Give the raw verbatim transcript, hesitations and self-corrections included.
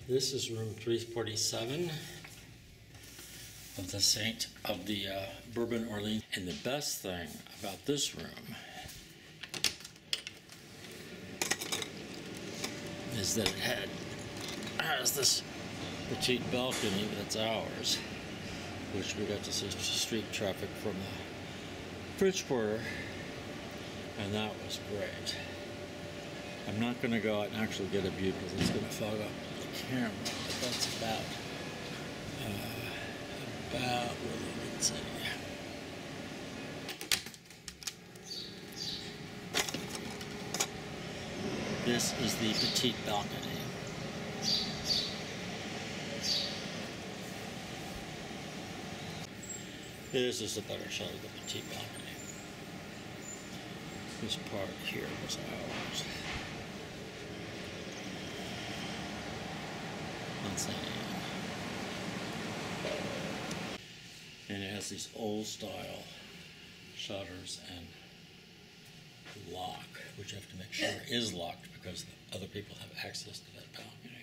This is room three forty-seven of the Saint of the uh, Bourbon Orleans. And the best thing about this room is that it had has this petite balcony that's ours, which we got to see street traffic from the French Quarter, and that was great. I'm not going to go out and actually get a view because it's going to fog up the camera, but that's about uh, about what you can see. This is the petite balcony. This is a better shot of the petite balcony. This part here was ours. That's that. And it has these old style shutters and lock, which you have to make sure is locked because other people have access to that balcony.